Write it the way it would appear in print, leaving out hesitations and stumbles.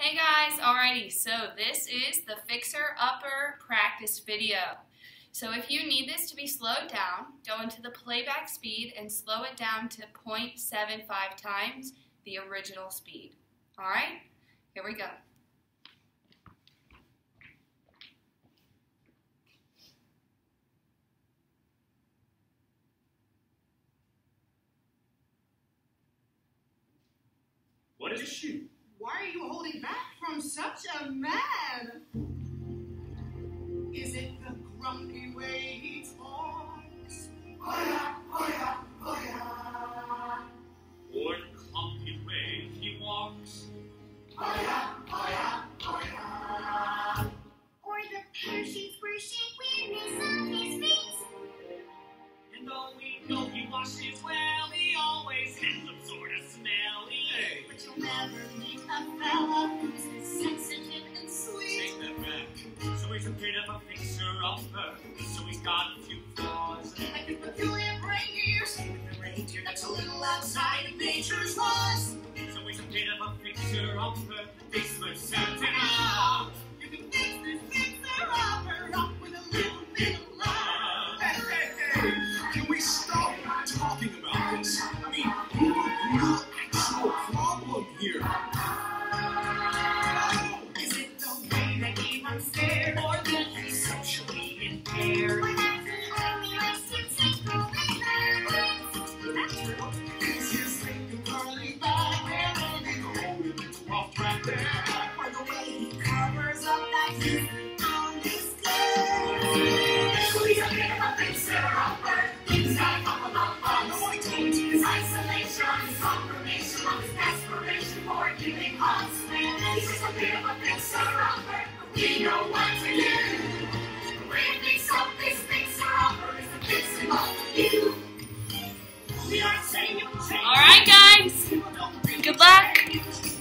Hey guys, alrighty, so this is the Fixer Upper practice video. So if you need this to be slowed down, go into the playback speed and slow it down to 0.75 times the original speed. Alright, here we go. What is a shoe? Why are you holding back from such a man? Is it the grumpy way he talks? Hurrah, hurrah, hurrah. Or the clumpy way he walks? Hurrah, hurrah, hurrah. Or the pear-shaped weirdness of his face. And though we know he washes well, he always ends up sort of smelly. Hey, But you'll never meet a fella who's sensitive and sweet. take that back. So he's a bit of a fixer-upper. So he's got a few flaws. Like a peculiar reindeer, same with the reindeer that's a little outside of nature's laws. So he's a bit of a fixer-upper. This was certain. You can fix this fixer-upper up with a little bit of love. Hey, can we stop talking about this? I mean, real actual problem here. Is it the way that he runs there, or that he's socially impaired? Or that he only likes to take away the That's true. Is his thing curly back hair and he holding it off track there? Or the way he covers up that he's on his skin. So he's a bit of a fixer-upper. He's got a couple of bugs. His isolation, his confirmation of his desperation for giving hugs. He's just a bit of a fixer-upper. We know what to do. The way to fix up this fixer-upper is to fix him up with you. We are saying Alright guys, good luck!